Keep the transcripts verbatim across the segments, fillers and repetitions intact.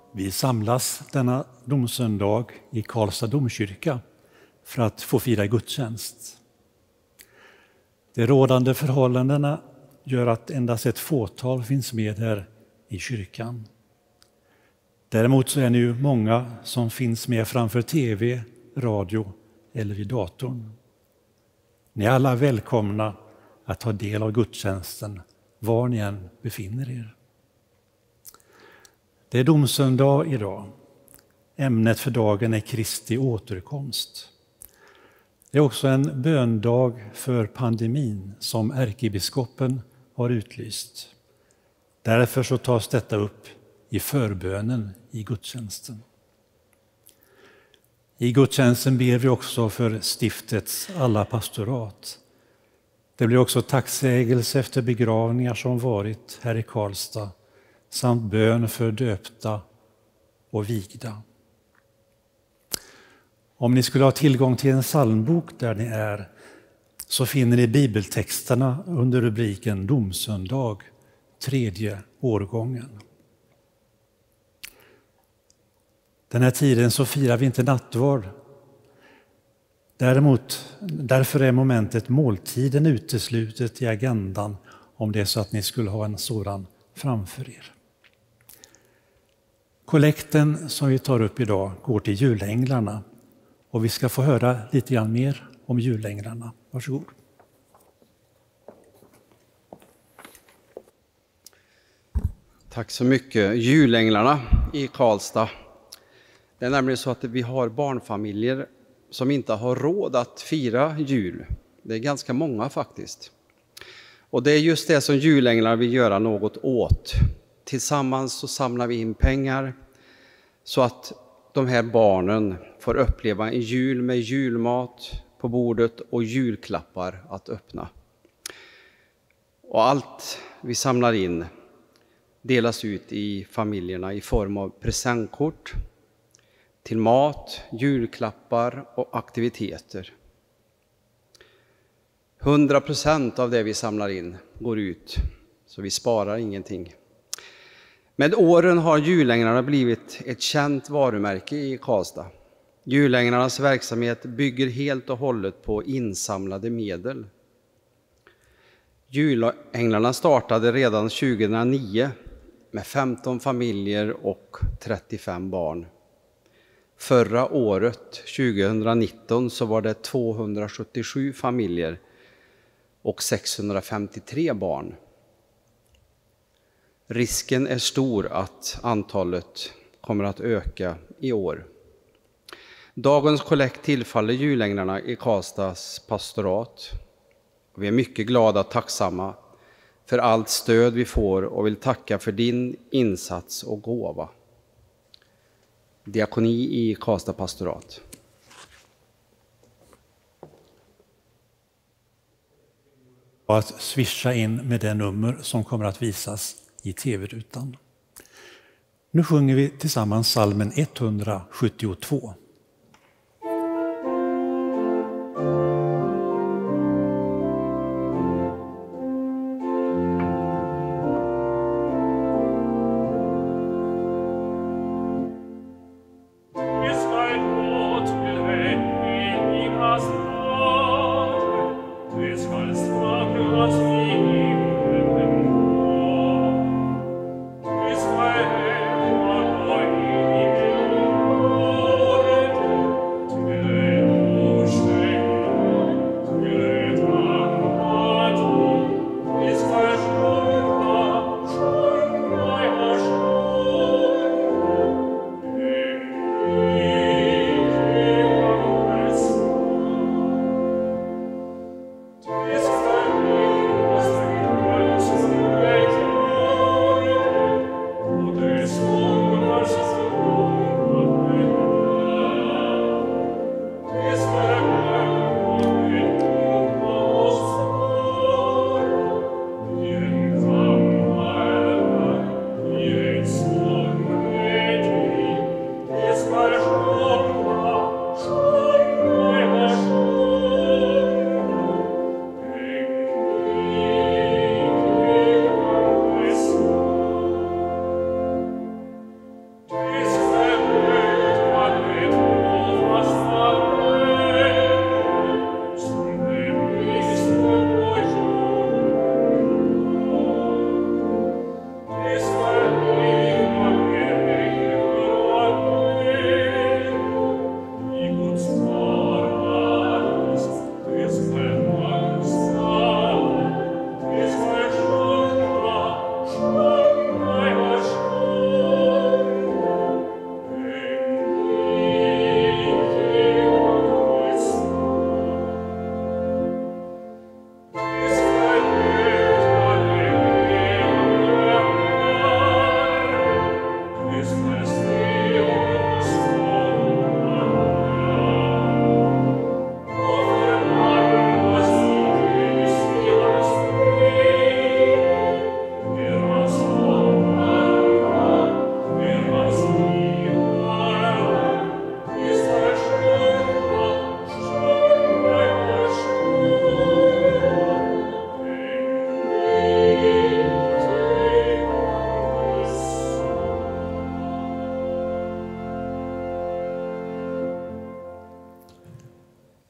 Vi samlas denna domsöndag i Karlstad domkyrka för att få fira gudstjänst. De rådande förhållandena gör att endast ett fåtal finns med här i kyrkan. Däremot så är ni ju många som finns med framför tv, radio eller i datorn. Ni är alla välkomna att ta del av gudstjänsten var ni än befinner er. Det är domsöndag idag. Ämnet för dagen är Kristi återkomst. Det är också en böndag för pandemin som ärkebiskopen har utlyst. Därför så tas detta upp i förbönen i gudstjänsten. I gudstjänsten ber vi också för stiftets alla pastorat. Det blir också tacksägelse efter begravningar som varit här i Karlstad samt bön för döpta och vigda. Om ni skulle ha tillgång till en psalmbok där ni är så finner ni bibeltexterna under rubriken Domsöndag, tredje årgången. Den här tiden så firar vi inte nattvard. Däremot, därför är momentet måltiden uteslutet i agendan om det är så att ni skulle ha en sådan framför er. Kollekten som vi tar upp idag går till julänglarna och vi ska få höra lite grann mer om julänglarna. Varsågod. Tack så mycket. Julänglarna i Karlstad. Det är nämligen så att vi har barnfamiljer som inte har råd att fira jul. Det är ganska många faktiskt. Och det är just det som julänglarna vill göra något åt. Tillsammans så samlar vi in pengar så att de här barnen får uppleva en jul med julmat på bordet och julklappar att öppna. Och allt vi samlar in delas ut i familjerna i form av presentkort till mat, julklappar och aktiviteter. hundra procent av det vi samlar in går ut, så vi sparar ingenting. Med åren har julänglarna blivit ett känt varumärke i Karlstad. Julänglarnas verksamhet bygger helt och hållet på insamlade medel. Julänglarna startade redan tjugohundranio med femton familjer och trettiofem barn. Förra året, tjugohundranitton, så var det tvåhundrasjuttiosju familjer och sexhundrafemtiotre barn. Risken är stor att antalet kommer att öka i år. Dagens kollekt tillfaller julänglarna i Karlstads pastorat. Vi är mycket glada och tacksamma för allt stöd vi får och vill tacka för din insats och gåva. Diakoni i Karlstad pastorat. Och att swisha in med det nummer som kommer att visas i tv-rutan. Nu sjunger vi tillsammans psalmen etthundrasjuttiotvå. Israel,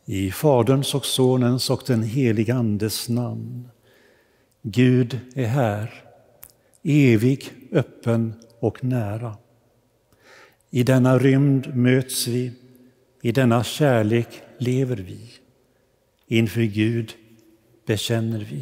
I Faderns och Sonens och den heliga Andes namn. Gud är här, evig, öppen och nära. I denna rymd möts vi, i denna kärlek lever vi. Inför Gud bekänner vi.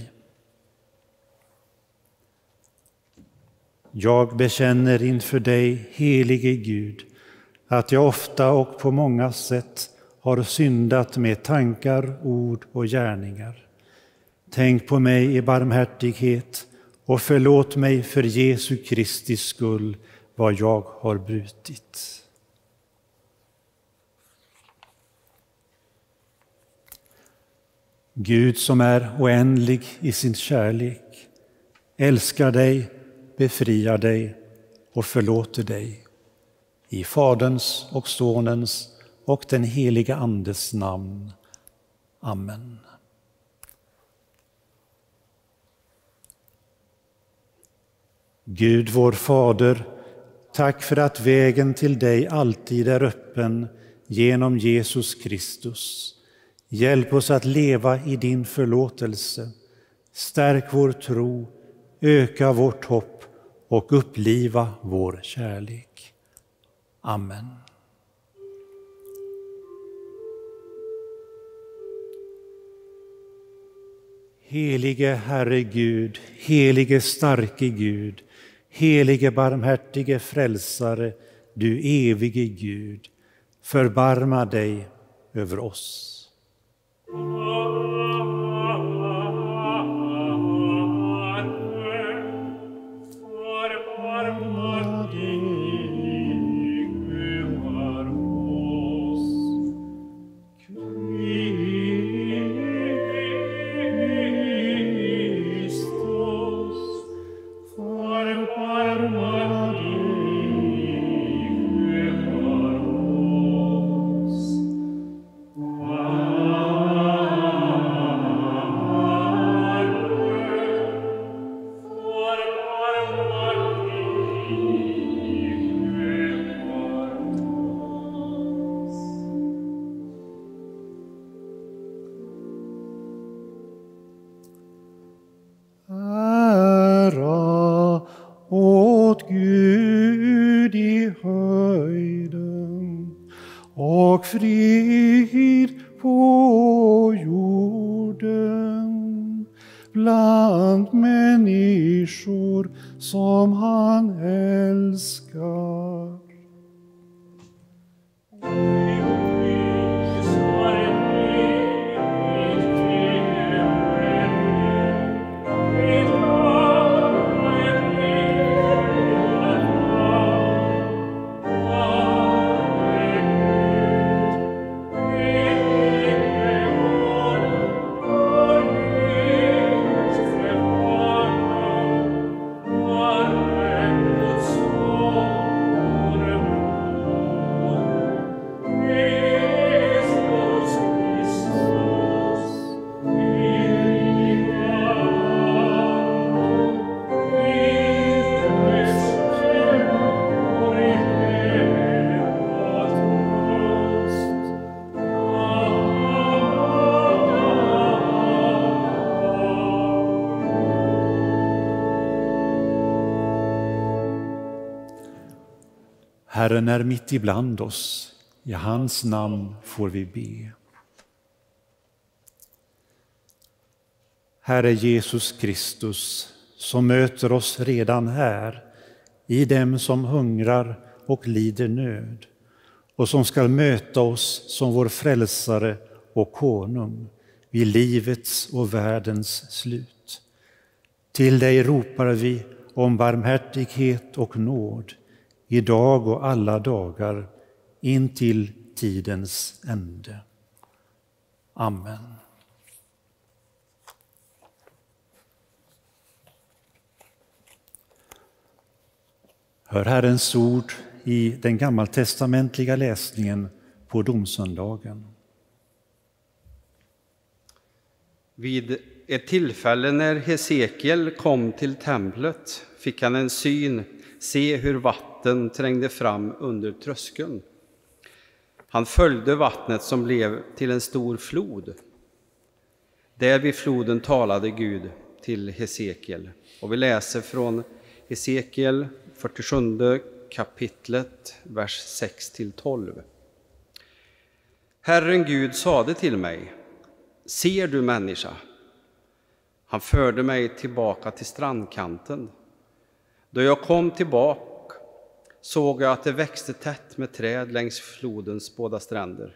Jag bekänner inför dig, helige Gud, att jag ofta och på många sätt har syndat med tankar, ord och gärningar. Tänk på mig i barmhärtighet och förlåt mig för Jesu Kristi skull vad jag har brutit. Gud som är oändlig i sin kärlek, älskar dig, befriar dig och förlåter dig. I Faderns och Sonens och den heliga Andes namn. Amen. Gud vår Fader, tack för att vägen till dig alltid är öppen genom Jesus Kristus. Hjälp oss att leva i din förlåtelse. Stärk vår tro, öka vårt hopp och uppliva vår kärlek. Amen. Helige Herre Gud, helige starke Gud, helige barmhärtige frälsare, du evige Gud, förbarma dig över oss. och frid på jorden bland människor som han älskar. Herren är mitt ibland oss, i hans namn får vi be. Herre Jesus Kristus, som möter oss redan här, i dem som hungrar och lider nöd, och som skall möta oss som vår frälsare och konung vid livets och världens slut. Till dig ropar vi om barmhärtighet och nåd, idag och alla dagar, in till tidens ände. Amen. Hör Herrens ord i den gammaltestamentliga läsningen på domsöndagen. Vid ett tillfälle när Hesekiel kom till templet fick han en syn, se hur vatten trängde fram under tröskeln. Han följde vattnet som blev till en stor flod. Där vid floden talade Gud till Hesekiel. Och vi läser från Hesekiel fyrtiosjunde kapitlet, vers sex till tolv. Herren Gud sade till mig: ser du, människa? Han förde mig tillbaka till strandkanten. Då jag kom tillbaka såg jag att det växte tätt med träd längs flodens båda stränder.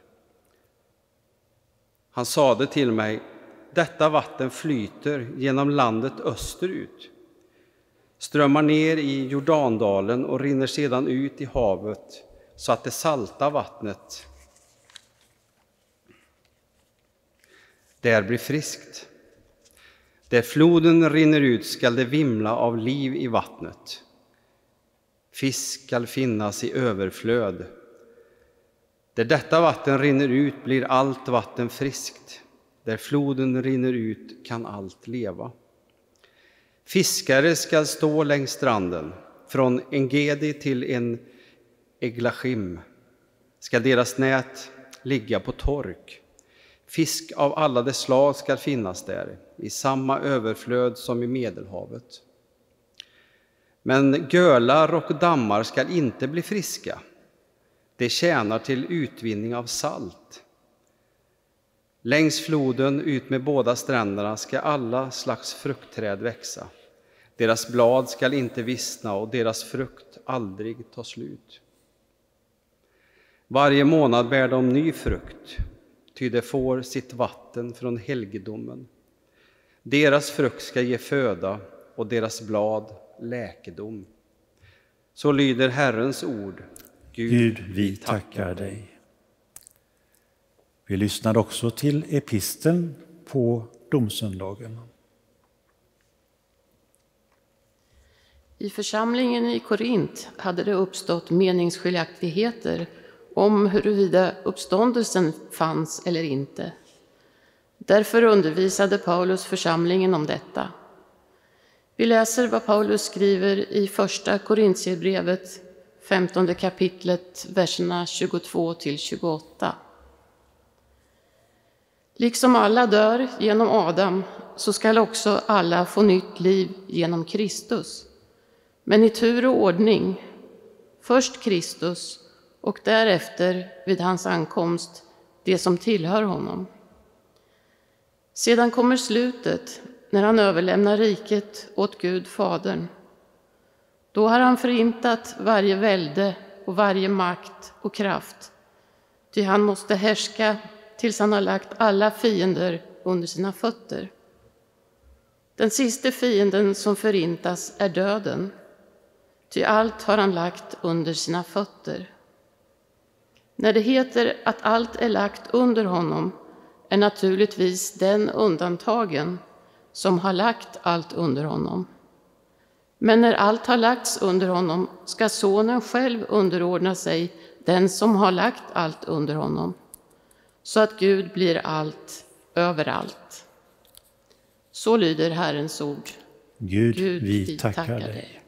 Han sade till mig: detta vatten flyter genom landet österut, strömmar ner i Jordandalen och rinner sedan ut i havet, så att det salta vattnet där blir friskt. Där floden rinner ut skall det vimla av liv i vattnet. Fisk skall finnas i överflöd. Där detta vatten rinner ut blir allt vatten friskt. Där floden rinner ut kan allt leva. Fiskare skall stå längs stranden. Från Engedi till en Eglashim ska deras nät ligga på tork. Fisk av alla dess slag skall finnas där, i samma överflöd som i Medelhavet. Men gölar och dammar skall inte bli friska. Det tjänar till utvinning av salt. Längs floden ut med båda stränderna ska alla slags fruktträd växa. Deras blad skall inte vissna och deras frukt aldrig ta slut. Varje månad bär de ny frukt, ty det får sitt vatten från helgedomen. Deras frukt ska ge föda och deras blad läkedom. Så lyder Herrens ord. Gud, Gud vi tackar dig. Vi lyssnar också till episteln på domsöndagen. I församlingen i Korint hade det uppstått meningsskiljaktigheter om huruvida uppståndelsen fanns eller inte. Därför undervisade Paulus församlingen om detta. Vi läser vad Paulus skriver i första Korintierbrevet, femtonde kapitlet, verserna tjugotvå till tjugoåtta. Liksom alla dör genom Adam, så skall också alla få nytt liv genom Kristus. Men i tur och ordning, först Kristus och därefter vid hans ankomst det som tillhör honom. Sedan kommer slutet, när han överlämnar riket åt Gud Fadern. Då har han förintat varje välde och varje makt och kraft, ty han måste härska tills han har lagt alla fiender under sina fötter. Den sista fienden som förintas är döden, ty allt har han lagt under sina fötter. När det heter att allt är lagt under honom är naturligtvis den undantagen som har lagt allt under honom. Men när allt har lagts under honom ska sonen själv underordna sig den som har lagt allt under honom, så att Gud blir allt överallt. Så lyder Herrens ord. Gud, Gud vi, vi tackar, tackar dig. dig.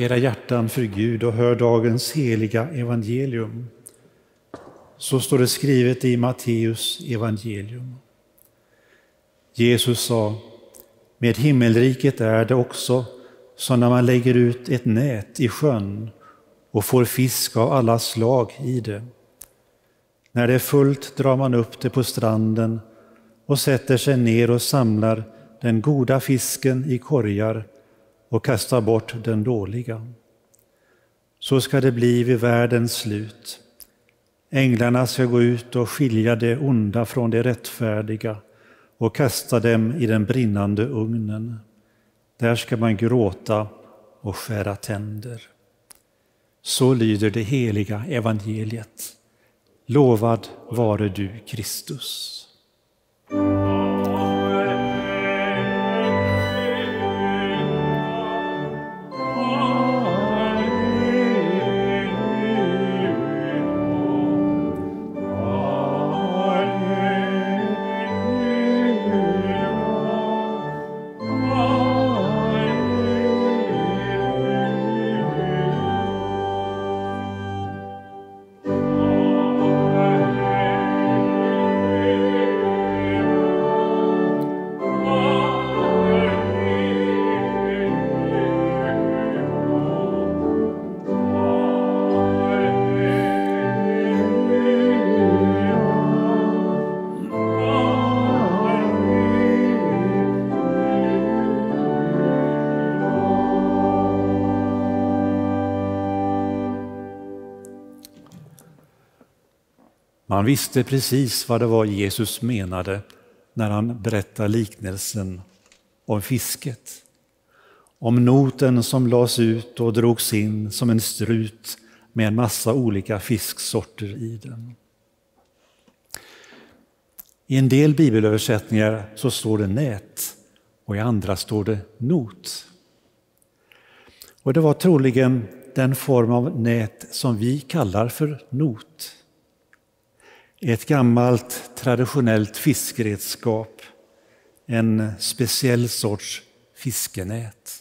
era hjärtan för Gud och hör dagens heliga evangelium. Så står det skrivet i Matteus evangelium. Jesus sa: med himmelriket är det också som när man lägger ut ett nät i sjön och får fisk av alla slag i det. När det är fullt drar man upp det på stranden och sätter sig ner och samlar den goda fisken i korgar och kastar bort den dåliga. Så ska det bli vid världens slut. Änglarna ska gå ut och skilja det onda från det rättfärdiga och kasta dem i den brinnande ugnen. Där ska man gråta och skära tänder. Så lyder det heliga evangeliet. Lovad vare du, Kristus. Man visste precis vad det var Jesus menade när han berättade liknelsen om fisket. Om noten som lades ut och drogs in som en strut med en massa olika fisksorter i den. I en del bibelöversättningar så står det nät och i andra står det not. Och det var troligen den form av nät som vi kallar för not. Ett gammalt traditionellt fiskredskap, en speciell sorts fiskenät.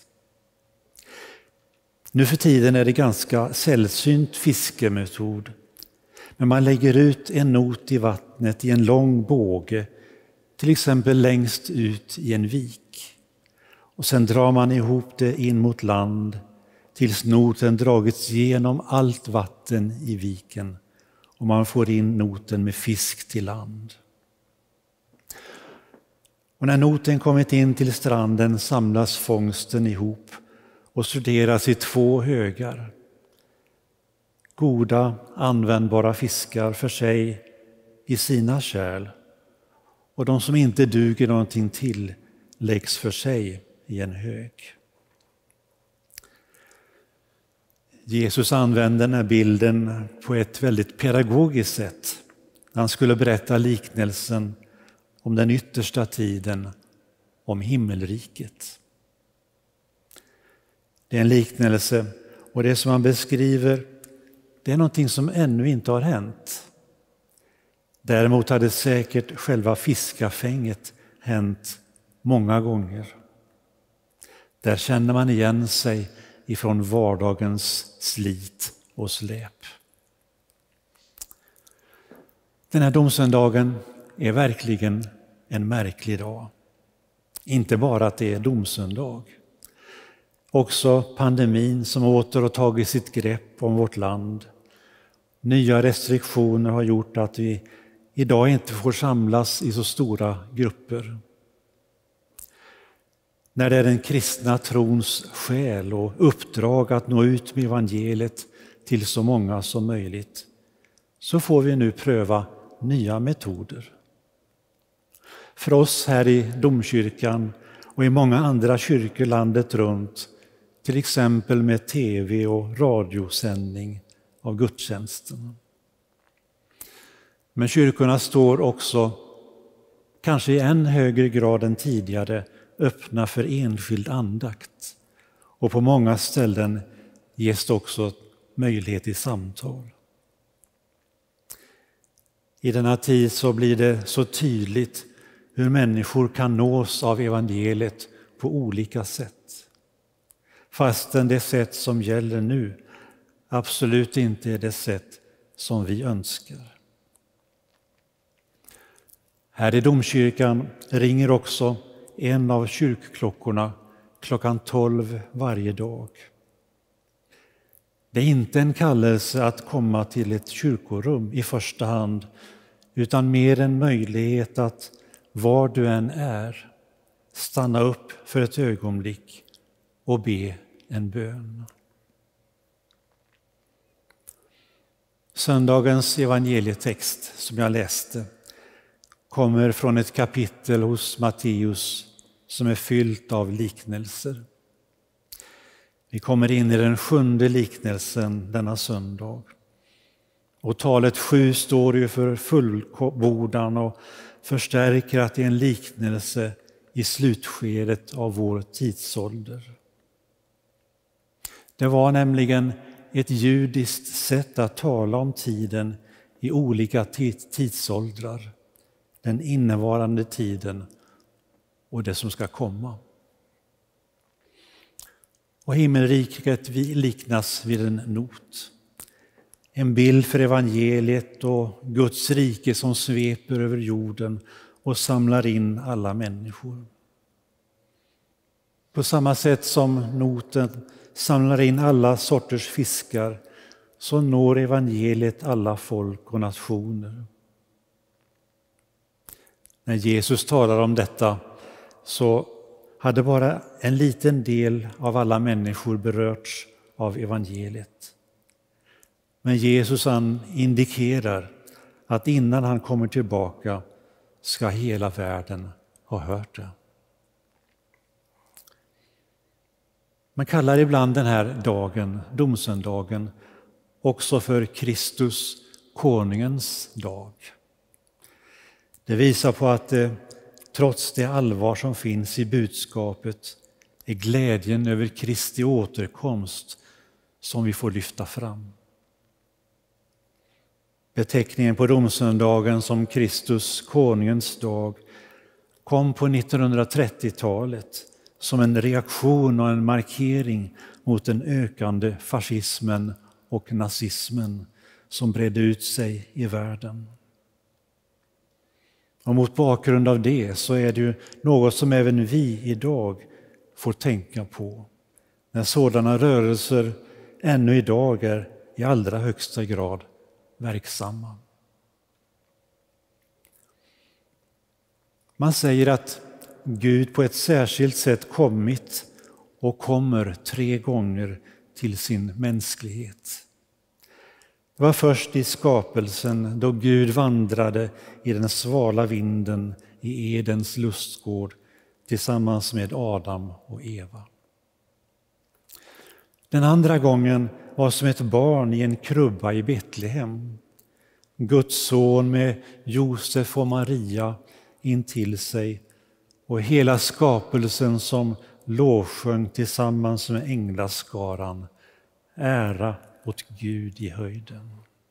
Nu för tiden är det ganska sällsynt fiskemetod, men man lägger ut en not i vattnet i en lång båge, till exempel längst ut i en vik. Och sen drar man ihop det in mot land tills noten dragits genom allt vatten i viken. Och man får in noten med fisk till land. Och när noten kommit in till stranden samlas fångsten ihop och studeras i två högar. Goda, användbara fiskar för sig i sina kärl, och de som inte duger någonting till läggs för sig i en hög. Jesus använde den här bilden på ett väldigt pedagogiskt sätt. Han skulle berätta liknelsen om den yttersta tiden, om himmelriket. Det är en liknelse, och det som han beskriver, det är någonting som ännu inte har hänt. Däremot hade säkert själva fiskafänget hänt många gånger. Där känner man igen sig ifrån vardagens slit och släp. Den här domsöndagen är verkligen en märklig dag. Inte bara att det är domsöndag. Också pandemin som åter har tagit sitt grepp om vårt land. Nya restriktioner har gjort att vi idag inte får samlas i så stora grupper. När det är den kristna trons själ och uppdrag att nå ut med evangeliet till så många som möjligt, så får vi nu pröva nya metoder. För oss här i domkyrkan och i många andra kyrkor landet runt, till exempel med tv och radiosändning av gudstjänsten. Men kyrkorna står också, kanske i än högre grad än tidigare, öppna för enskild andakt. Och på många ställen ges det också möjlighet till samtal. I denna tid så blir det så tydligt hur människor kan nås av evangeliet på olika sätt. fastän det sätt som gäller nu absolut inte är det sätt som vi önskar. Här i domkyrkan ringer också en av kyrkklockorna klockan tolv varje dag. Det är inte en kallelse att komma till ett kyrkorum i första hand, utan mer en möjlighet att var du än är stanna upp för ett ögonblick och be en bön. Söndagens evangelietext som jag läste kommer från ett kapitel hos Matteus som är fyllt av liknelser. Vi kommer in i den sjunde liknelsen denna söndag. Och talet sju står ju för fullbordan och förstärker att det är en liknelse i slutskedet av vår tidsålder. Det var nämligen ett judiskt sätt att tala om tiden i olika tidsåldrar, den innevarande tiden och det som ska komma. Och himmelriket liknas vid en not, en bild för evangeliet och Guds rike som sveper över jorden och samlar in alla människor. På samma sätt som noten samlar in alla sorters fiskar så når evangeliet alla folk och nationer. När Jesus talar om detta så hade bara en liten del av alla människor berörts av evangeliet. Men Jesus han indikerar att innan han kommer tillbaka ska hela världen ha hört det. Man kallar ibland den här dagen, domsöndagen, också för Kristus konungens dag. Det visar på att det, trots det allvar som finns i budskapet, är glädjen över Kristi återkomst som vi får lyfta fram. Beteckningen på domsöndagen som Kristus konungens dag kom på nittonhundratrettiotalet som en reaktion och en markering mot den ökande fascismen och nazismen som bredde ut sig i världen. Och mot bakgrund av det så är det ju något som även vi idag får tänka på när sådana rörelser ännu idag är i allra högsta grad verksamma. Man säger att Gud på ett särskilt sätt kommit och kommer tre gånger till sin mänsklighet. Det var först i skapelsen då Gud vandrade i den svala vinden i Edens lustgård tillsammans med Adam och Eva. Den andra gången var som ett barn i en krubba i Betlehem. Guds son med Josef och Maria intill sig och hela skapelsen som lovsjöng tillsammans med änglaskaran, ära åt Gud i höjden.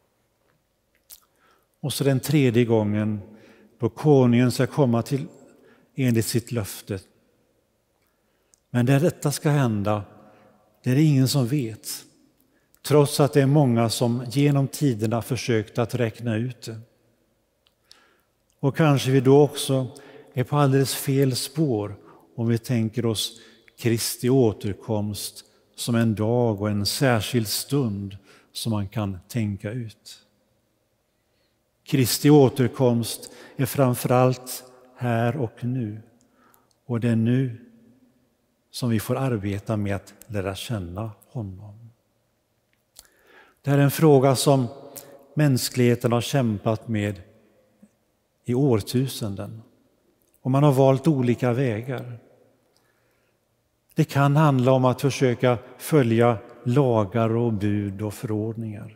Och så den tredje gången då konungen ska komma till enligt sitt löfte. Men när detta ska hända, det är det ingen som vet, trots att det är många som genom tiderna försökt att räkna ut det. Och kanske vi då också är på alldeles fel spår om vi tänker oss Kristi återkomst som en dag och en särskild stund som man kan tänka ut. Kristi återkomst är framförallt här och nu, och det är nu som vi får arbeta med att lära känna honom. Det här är en fråga som mänskligheten har kämpat med i årtusenden, och man har valt olika vägar. Det kan handla om att försöka följa lagar och bud och förordningar.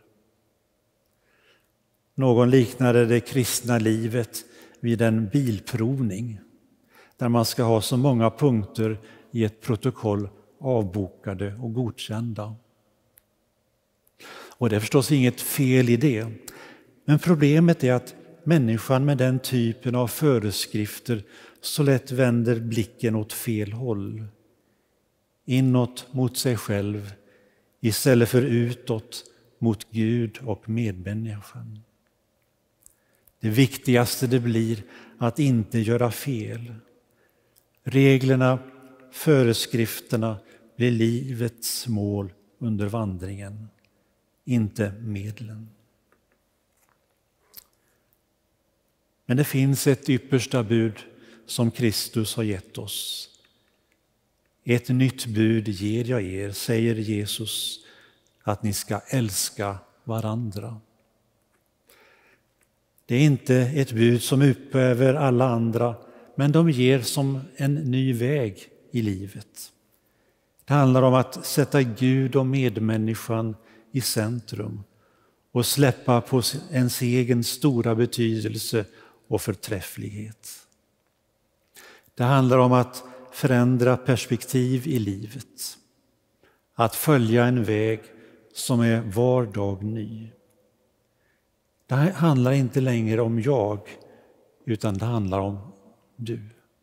Någon liknade det kristna livet vid en bilprovning där man ska ha så många punkter i ett protokoll avbokade och godkända. Och det är förstås inget fel i det, men problemet är att människan med den typen av föreskrifter så lätt vänder blicken åt fel håll. inåt mot sig själv istället för utåt mot Gud och medmänniskan. Det viktigaste det blir att inte göra fel. Reglerna, föreskrifterna blir livets mål under vandringen, inte medlen. Men det finns ett yppersta bud som Kristus har gett oss. Ett nytt bud ger jag er, säger Jesus, att ni ska älska varandra. Det är inte ett bud som upphäver alla andra, men de ger som en ny väg i livet. Det handlar om att sätta Gud och medmänniskan i centrum och släppa på ens egen stora betydelse och förträfflighet. Det handlar om att förändra perspektiv i livet. Att följa en väg som är var dag ny. Det handlar inte längre om jag, utan det handlar om du.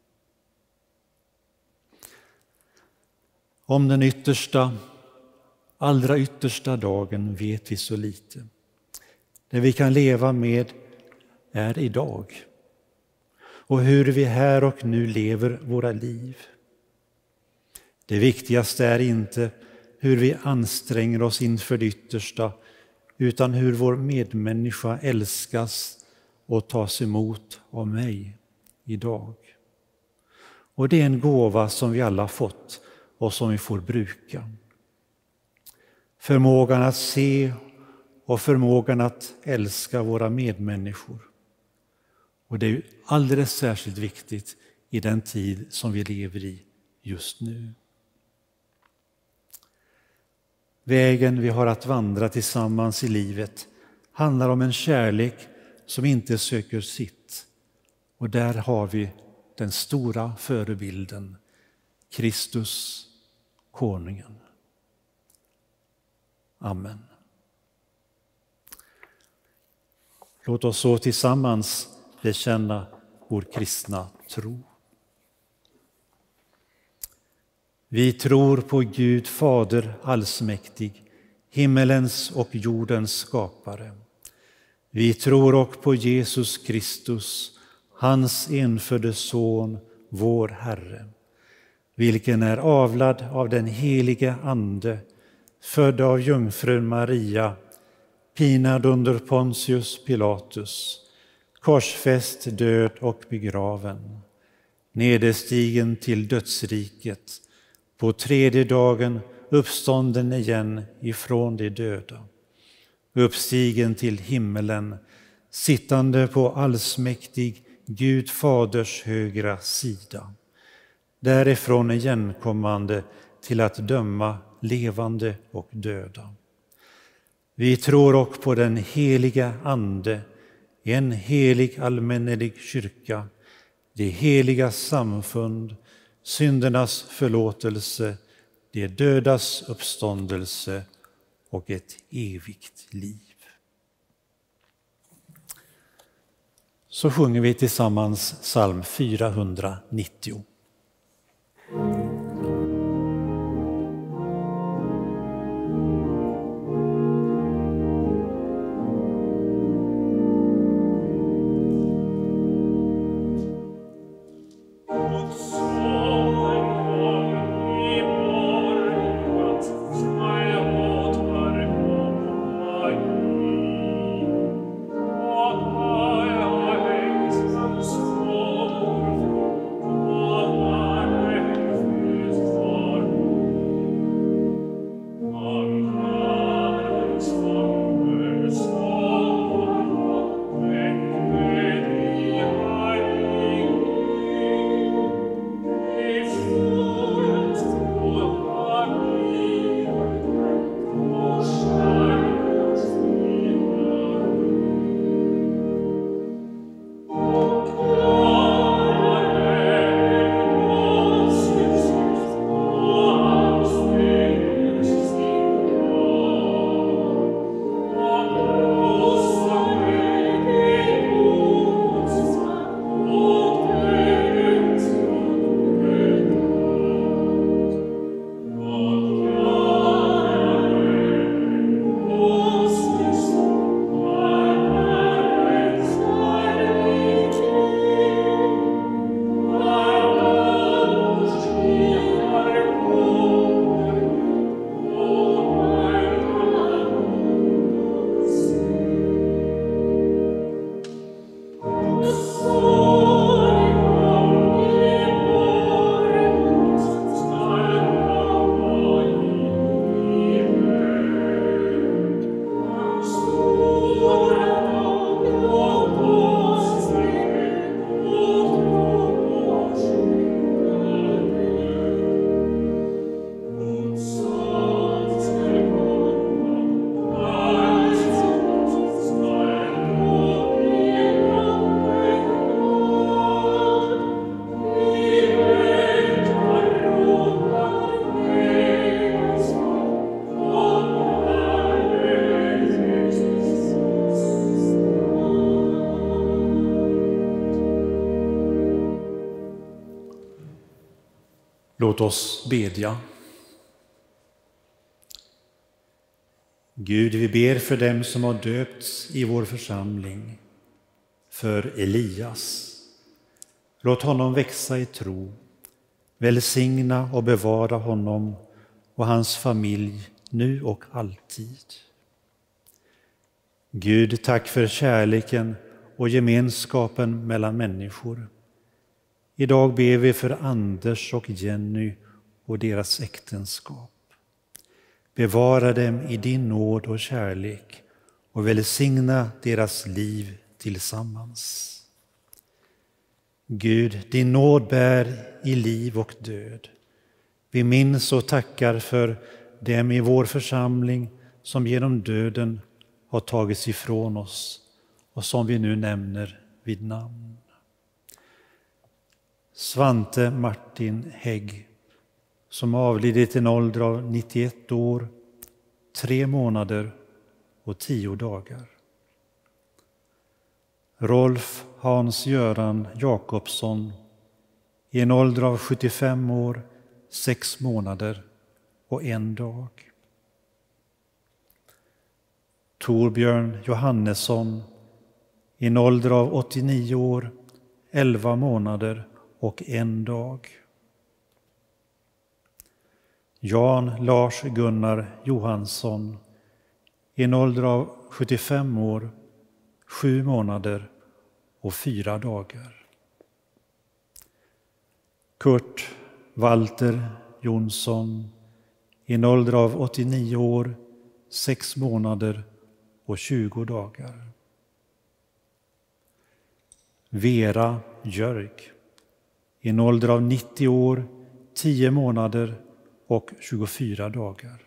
Om den yttersta, allra yttersta dagen vet vi så lite. Det vi kan leva med är idag. Och hur vi här och nu lever våra liv. Det viktigaste är inte hur vi anstränger oss inför det yttersta, utan hur vår medmänniska älskas och tas emot av mig idag. Och det är en gåva som vi alla fått och som vi får bruka. Förmågan att se och förmågan att älska våra medmänniskor. Och det är alldeles särskilt viktigt i den tid som vi lever i just nu. Vägen vi har att vandra tillsammans i livet handlar om en kärlek som inte söker sitt. Och där har vi den stora förebilden, Kristus, konungen. Amen. Låt oss så tillsammans bekänna vår kristna tro. Vi tror på Gud Fader allsmäktig, himmelens och jordens skapare. Vi tror också på Jesus Kristus, hans enfödde son, vår Herre, vilken är avlad av den helige Ande, född av jungfrun Maria, pinad under Pontius Pilatus, korsfäst, död och begraven, nederstigen till dödsriket, på tredje dagen uppstånden igen ifrån de döda, uppstigen till himmelen, sittande på allsmäktig Gud Faders högra sida, därifrån igenkommande till att döma levande och döda. Vi tror också på den heliga Ande, en helig allmännelig kyrka, det heliga samfund, syndernas förlåtelse, det dödas uppståndelse och ett evigt liv. Så sjunger vi tillsammans psalm fyrahundranittio. Oh låt oss bedja. Gud, vi ber för dem som har döpts i vår församling, för Elias. Låt honom växa i tro, välsigna och bevara honom och hans familj nu och alltid. Gud, tack för kärleken och gemenskapen mellan människor. Idag ber vi för Anders och Jenny och deras äktenskap. Bevara dem i din nåd och kärlek och välsigna deras liv tillsammans. Gud, din nåd bär i liv och död. Vi minns och tackar för dem i vår församling som genom döden har tagits ifrån oss och som vi nu nämner vid namn. Svante Martin Hägg, som avlidit i en ålder av nittioett år, tre månader och tio dagar. Rolf Hans-Göran Jakobsson, i en ålder av sjuttiofem år, sex månader och en dag. Torbjörn Johannesson, i en ålder av åttionio år, elva månader och en dag. Jan Lars Gunnar Johansson, i en ålder av sjuttiofem år, sju månader och fyra dagar. Kurt Walter Jonsson, i en ålder av åttionio år, sex månader och tjugo dagar. Vera Jörg, i en ålder av nittio år, tio månader och tjugofyra dagar.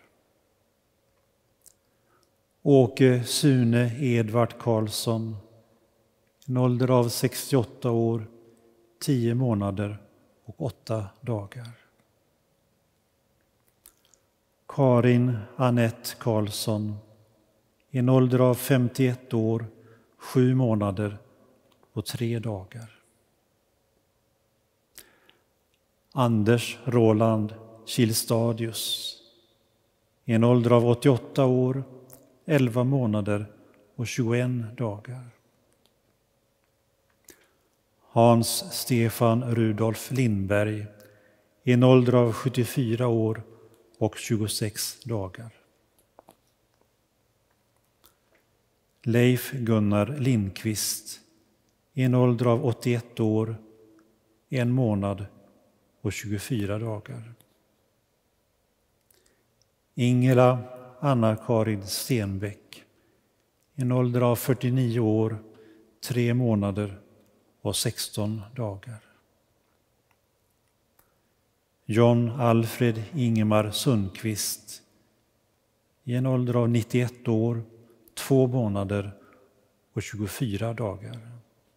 Åke Sune Edvard Karlsson, en ålder av sextioåtta år, tio månader och åtta dagar. Karin Annette Karlsson, en ålder av femtioett år, sju månader och tre dagar. Anders Roland Kilstadius, en ålder av åttioåtta år, elva månader och tjugoen dagar. Hans Stefan Rudolf Lindberg, en ålder av sjuttiofyra år och tjugosex dagar. Leif Gunnar Lindqvist, en ålder av åttioett år, en månad och tjugofyra dagar. Ingela Anna-Karin Stenbäck, en ålder av fyrtionio år, tre månader och sexton dagar. John Alfred Ingemar Sundqvist, i en ålder av nittioett år, två månader och tjugofyra dagar.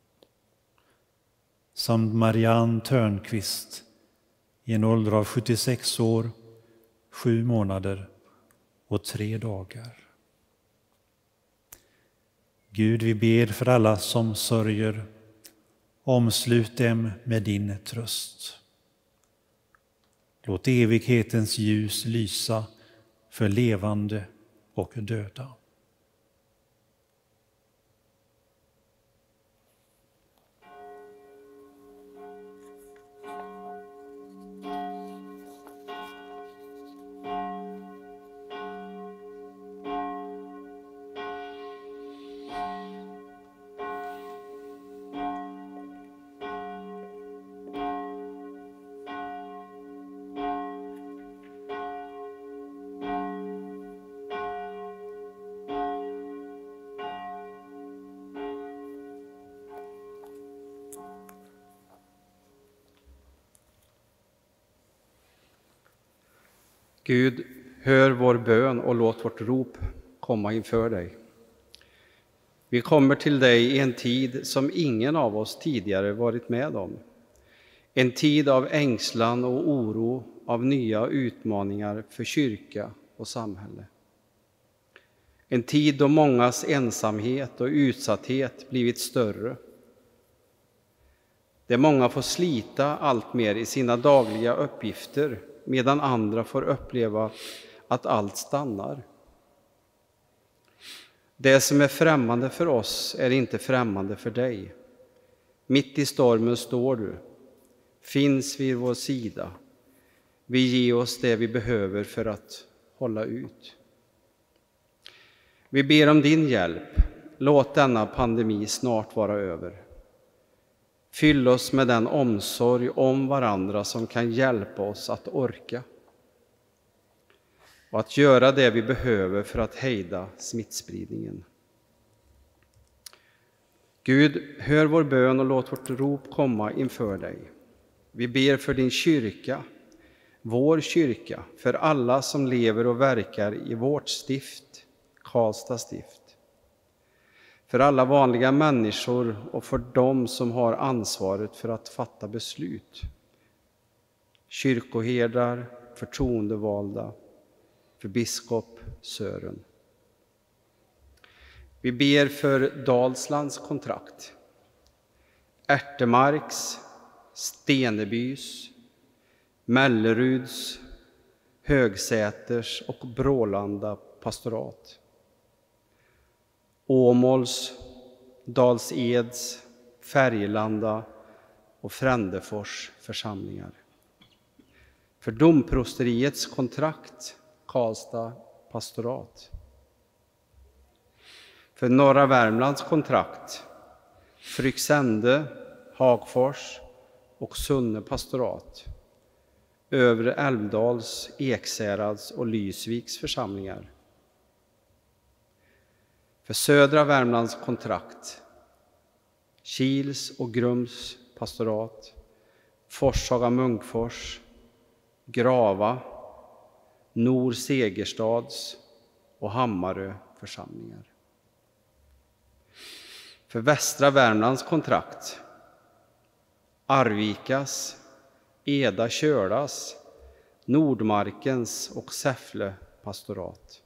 Samt Marianne Törnqvist, i en ålder av sjuttiosex år, sju månader och tre dagar. Gud, vi ber för alla som sörjer, omslut dem med din tröst. Låt evighetens ljus lysa för levande och döda. Gud, hör vår bön och låt vårt rop komma inför dig. Vi kommer till dig i en tid som ingen av oss tidigare varit med om. En tid av ängslan och oro, av nya utmaningar för kyrka och samhälle. En tid då mångas ensamhet och utsatthet blivit större. där många får slita allt mer i sina dagliga uppgifter, medan andra får uppleva att allt stannar. Det som är främmande för oss är inte främmande för dig. Mitt i stormen står du, finns vid vår sida. Vi ger oss det vi behöver för att hålla ut. Vi ber om din hjälp. Låt denna pandemi snart vara över. Fyll oss med den omsorg om varandra som kan hjälpa oss att orka. Och att göra det vi behöver för att hejda smittspridningen. Gud, hör vår bön och låt vårt rop komma inför dig. Vi ber för din kyrka, vår kyrka, för alla som lever och verkar i vårt stift, Karlstad stift. För alla vanliga människor och för dem som har ansvaret för att fatta beslut. Kyrkoherdar, förtroendevalda, för biskop Sören. Vi ber för Dalslands kontrakt, Ärtemarks, Stenebys, Melleruds, Högsäters och Brålanda pastorat. Åmåls, Dals-Eds, Färgelanda och Frändefors församlingar. För domprosteriets kontrakt, Karlstad pastorat. För norra Värmlands kontrakt, Fryksände, Hagfors och Sunne pastorat. Övre Älvdals, Eksärads och Lysviks församlingar. För södra Värmlands kontrakt, Kils och Grums pastorat, Forshaga Munkfors, Grava, Nor Segerstads och Hammarö församlingar. För västra Värmlands kontrakt, Arvikas, Eda Kölas, Nordmarkens och Säffle pastorat.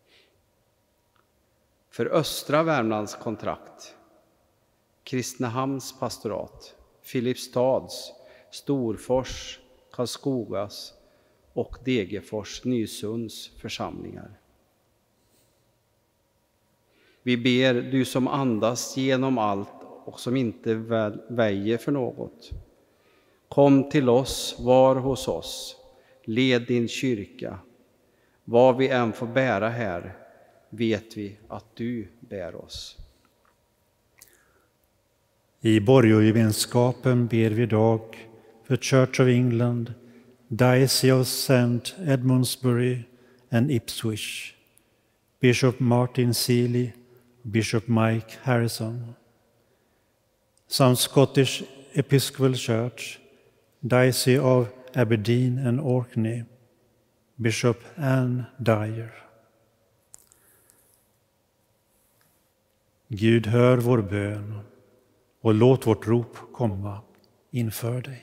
För östra Värmlands kontrakt, Kristinehamns pastorat, Filipstads, Storfors, Karlskogas och Degerfors Nysunds församlingar. Vi ber du som andas genom allt och som inte väjer för något. Kom till oss, var hos oss, led din kyrka. Vad vi än får bära här, vet vi att du bär oss. I borgogemenskapen ber vi idag för Church of England, Diocese of Saint Edmundsbury and Ipswich, Bishop Martin Seeley, Bishop Mike Harrison, some Scottish Episcopal Church, Diocese of Aberdeen and Orkney, Bishop Anne Dyer. Gud, hör vår bön och låt vårt rop komma inför dig.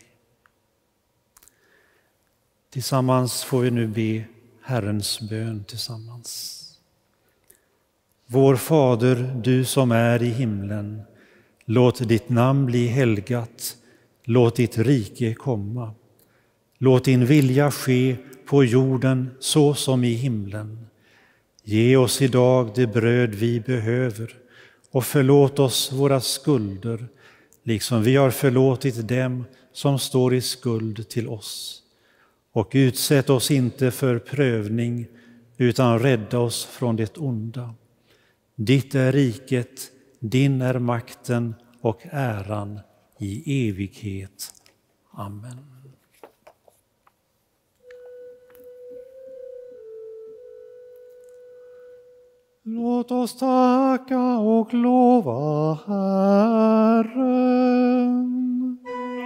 Tillsammans får vi nu be Herrens bön tillsammans. Vår Fader, du som är i himlen, låt ditt namn bli helgat, låt ditt rike komma. Låt din vilja ske på jorden så som i himlen. Ge oss idag det bröd vi behöver och förlåt oss våra skulder, liksom vi har förlåtit dem som står i skuld till oss. Och utsätt oss inte för prövning, utan rädda oss från det onda. Ditt är riket, din är makten och äran i evighet. Amen. Låt oss tacka och lova Herren.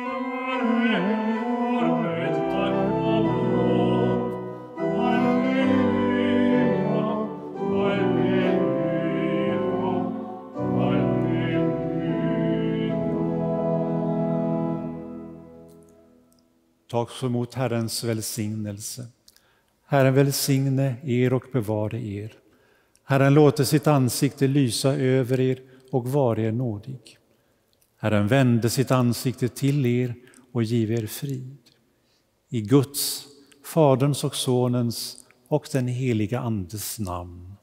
Tag så emot Herrens välsignelse. Herren välsigne er och bevare er. Herren låter sitt ansikte lysa över er och vare er nådig. Herren vände sitt ansikte till er och giv er frid. I Guds, Faderns och Sonens och den heliga Andes namn.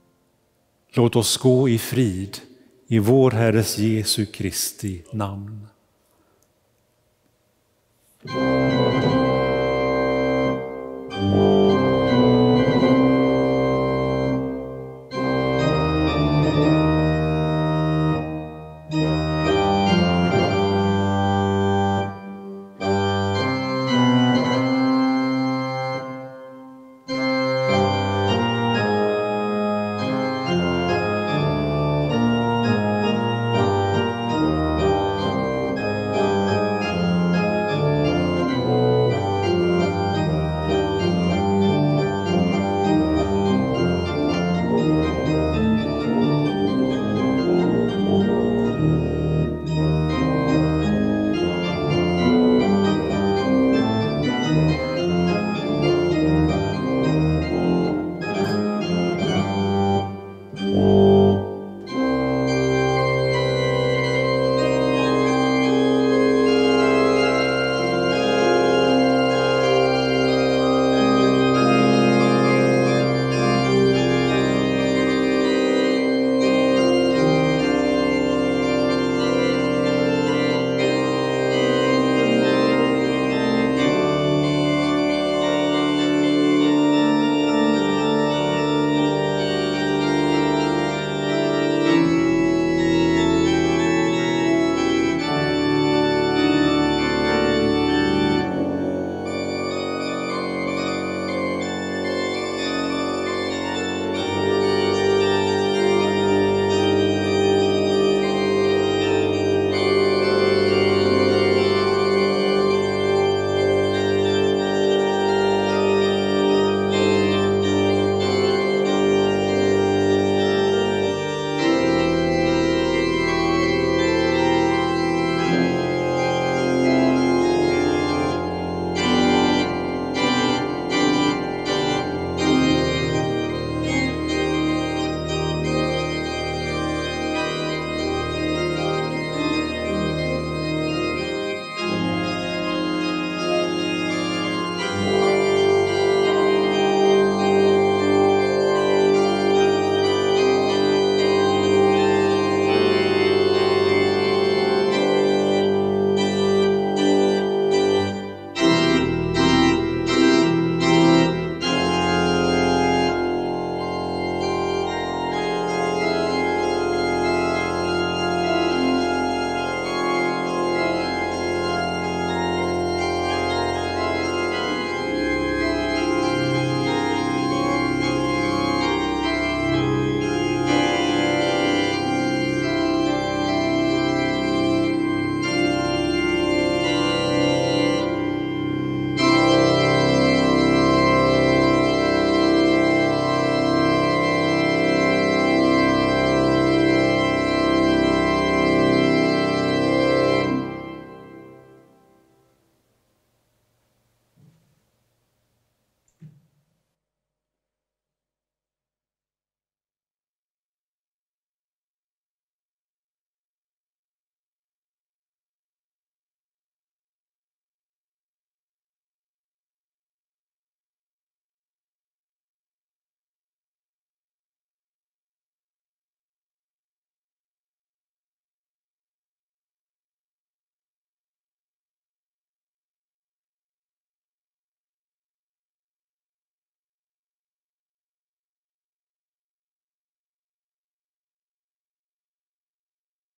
Låt oss gå i frid i vår Herres Jesu Kristi namn.